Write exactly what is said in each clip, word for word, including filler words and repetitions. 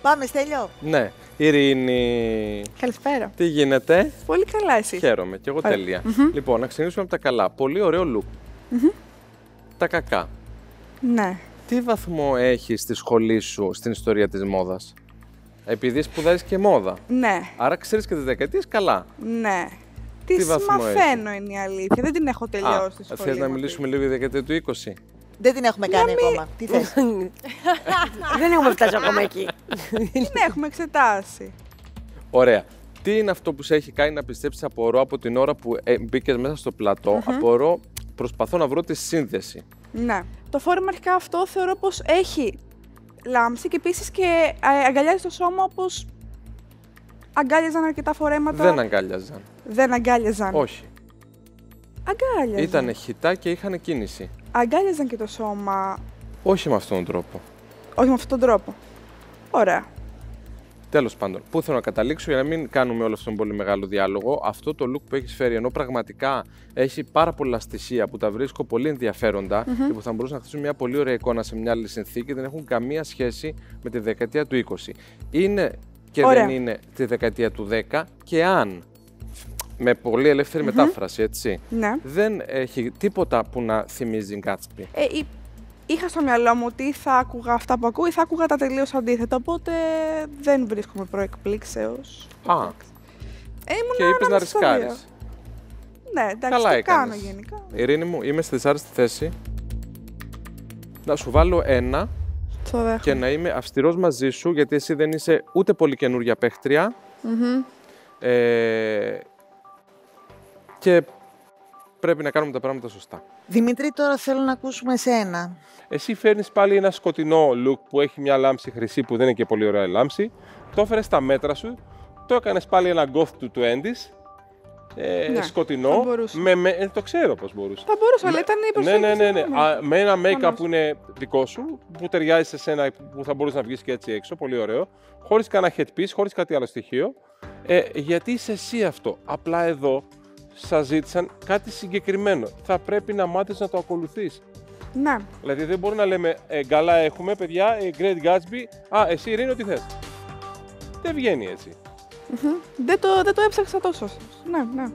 Πάμε, Στέλιο. Ναι. Ειρήνη. Καλησπέρα. Τι γίνεται? Πολύ καλά, εσύ. Χαίρομαι. Και εγώ Ωραία. τέλεια. Mm-hmm. Λοιπόν, να ξεκινήσουμε από τα καλά. Πολύ ωραίο look. Mm-hmm. Τα κακά. Ναι. Τι βαθμό έχεις στη σχολή σου στην ιστορία της μόδας? Επειδή σπουδάζεις και μόδα. Ναι. Άρα ξέρεις και τις δεκαετίες καλά. Ναι. Τι μαθαίνω είναι η αλήθεια. Δεν την έχω τελειώσει στη σχολή. Θες να μιλήσουμε λίγο για τη δεκαετία του είκοσι? Δεν την έχουμε κάνει μη... ακόμα. Τι θες? Δεν έχουμε φτάσει ακόμα εκεί. Την έχουμε εξετάσει. Ωραία. Τι είναι αυτό που σε έχει κάνει να πιστέψεις? Απορώ από την ώρα που ε, μπήκες μέσα στο πλατό. Mm-hmm. Απορώ, προσπαθώ να βρω τη σύνδεση. Ναι. Το φόρεμα αρχικά αυτό θεωρώ πως έχει λάμψη και επίσης και αγκαλιάζει το σώμα όπως αγκάλιαζαν αρκετά φορέματα. Δεν αγκάλιαζαν. Δεν αγκάλιαζαν. Όχι. Αγκάλιαζαν. Ήτανε χυτά και είχαν κίνηση. Αγκάλιαζαν και το σώμα. Όχι με αυτόν τον τρόπο. Όχι με αυτόν τον τρόπο. Ωραία. Τέλος πάντων, πού θέλω να καταλήξω για να μην κάνουμε όλο αυτόν τον πολύ μεγάλο διάλογο. Αυτό το look που έχεις φέρει, ενώ πραγματικά έχει πάρα πολλά στοιχεία που τα βρίσκω πολύ ενδιαφέροντα mm-hmm. και που θα μπορούσαν να χτίσουν μια πολύ ωραία εικόνα σε μια άλλη συνθήκη, δεν έχουν καμία σχέση με τη δεκαετία του είκοσι. Είναι και ωραία. Δεν είναι τη δεκαετία του δέκα και αν, με πολύ ελεύθερη mm-hmm. μετάφραση, έτσι, ναι. δεν έχει τίποτα που να θυμίζει Gatsby. Ε, η... Είχα στο μυαλό μου ότι θα άκουγα αυτά που ακούω ή θα άκουγα τα τελείως αντίθετα, οπότε δεν βρίσκομαι προεκπλήξεως. Α, ε, και είπες να ρισκάρεις. Ναι, εντάξει, καλά το έκανες. κάνω γενικά. Ειρήνη μου, είμαι στη δυσάρεστη θέση να σου βάλω ένα και να είμαι αυστηρός μαζί σου, γιατί εσύ δεν είσαι ούτε πολύ καινούρια παίχτρια Mm-hmm. ε, και πρέπει να κάνουμε τα πράγματα σωστά. Δημήτρη, τώρα θέλω να ακούσουμε εσένα. Εσύ φέρνεις πάλι ένα σκοτεινό look που έχει μια λάμψη χρυσή που δεν είναι και πολύ ωραία η λάμψη. Το έφερες στα μέτρα σου, το έκανες πάλι ένα goth του είκοσι, ε, ναι, σκοτεινό. Με, με, ε, το ξέρω πώς μπορούσε. Θα μπορούσα, αλλά ήταν η προσέγγιση. Ναι, ναι, ναι, ναι. Α, με ένα make-up που είναι δικό σου, που ταιριάζει σε σένα, που θα μπορούσε να βγεις και έτσι έξω, πολύ ωραίο. Χωρίς κανένα headpiece, χωρίς κάτι άλλο στοιχείο. Ε, γιατί είσαι εσύ αυτό. Απλά εδώ σας ζήτησαν κάτι συγκεκριμένο. Θα πρέπει να μάθεις να το ακολουθείς. Ναι. Δηλαδή δεν μπορούμε να λέμε ε, καλά έχουμε παιδιά, ε, Great Gatsby, α, εσύ Ειρήνη ό,τι θες. Δεν βγαίνει έτσι. Mm-hmm. Δεν, το, δεν το έψαξα τόσο. Ναι, ναι.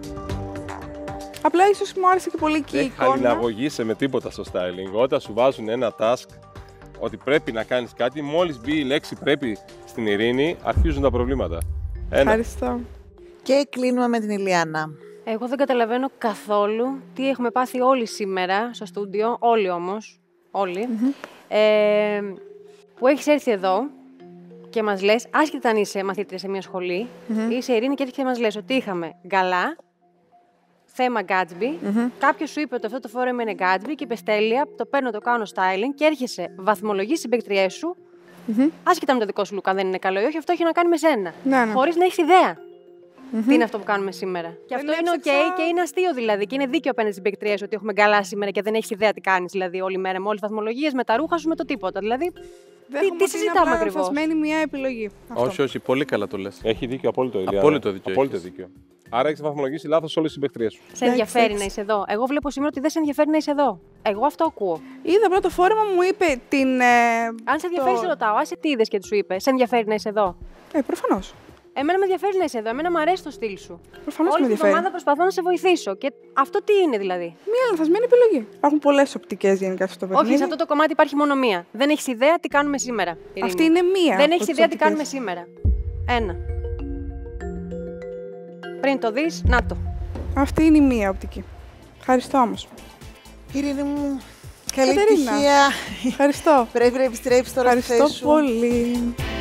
Απλά ίσως μου άρεσε και πολύ και η εικόνα. Δεν χαλιναγωγείσαι με τίποτα στο styling. Όταν σου βάζουν ένα task ότι πρέπει να κάνεις κάτι, μόλις μπει η λέξη πρέπει στην Ειρήνη, αρχίζουν τα προβλήματα. Ένα. Ευχαριστώ. Και κλείνουμε με την Ηλιάνα. Εγώ δεν καταλαβαίνω καθόλου τι έχουμε πάθει όλοι σήμερα στο στούντιο, όλοι όμως, όλοι, mm-hmm. ε, που έχεις έρθει εδώ και μας λες, άσχετα αν είσαι μαθήτρια σε μια σχολή, mm-hmm. είσαι Ειρήνη και έρχεσαι και μας λες ότι είχαμε γκαλά, θέμα Gatsby, mm-hmm. κάποιος σου είπε ότι αυτό το φόρεμα είναι Gatsby και είπες τέλεια, το παίρνω, το κάνω styling και έρχεσαι βαθμολογείς τις συμπαίκτριές σου, mm-hmm. άσχετα με το δικό σου look αν δεν είναι καλό ή όχι, αυτό έχει να κάνει με σένα, ναι, ναι. χωρίς να έχεις ιδέα. Mm-hmm. Τι είναι αυτό που κάνουμε σήμερα. Και αυτό είναι οκ okay, και είναι αστείο δηλαδή. Και είναι δίκαιο απέναντι στις παίκτριές ότι έχουμε γκαλά σήμερα και δεν έχεις ιδέα τι κάνεις δηλαδή όλη μέρα με όλες τις βαθμολογίες, με τα ρούχα σου, με το τίποτα. Δηλαδή. Τι, τι συζητάμε ακριβώς. Θα μένει μια επιλογή. Αυτό. Όχι, όχι, πολύ καλά το λες. Έχει δίκιο, απόλυτο Ηλιάνα. Απόλυτο δίκιο. Απόλυτο δίκιο. Άρα έχεις βαθμολογήσει λάθος όλες τις συμπαίκτριές σου. Σε ενδιαφέρει να είσαι εδώ. Εγώ βλέπω σήμερα ότι δεν σε ενδιαφέρει να είσαι εδώ. Εγώ αυτό ακούω. Είδα πρώτο φόρεμα μου είπε την. Ε, Αν σε ενδιαφέρει, το... σε ρωτάω. Άσε τι είδες και του είπε. Σε ενδιαφέρει να είσαι εδώ. Ε, προφανώς. Εμένα με ενδιαφέρει να είσαι εδώ. Εμένα μου αρέσει το στυλ σου. Προφανώς όλη με την εβδομάδα προσπαθώ να σε βοηθήσω. Και αυτό τι είναι δηλαδή. Μία λανθασμένη επιλογή. Υπάρχουν πολλές οπτικές γενικά στο παιχνίδι. Όχι, σε αυτό το κομμάτι υπάρχει μόνο μία. Δεν έχεις ιδέα τι κάνουμε σήμερα. Ειρήνη. Αυτή είναι μία. Δεν έχεις ιδέα τι κάνουμε σήμερα. Ένα. Πριν το δεις, να το. Αυτή είναι η μία οπτική. Ευχαριστώ όμως. Ειρήνη μου, καλή Κατερίνα. επιτυχία. Ευχαριστώ. Πρέπει να επιστρέψεις τώρα στη θέση σου. Ευχαριστώ πολύ.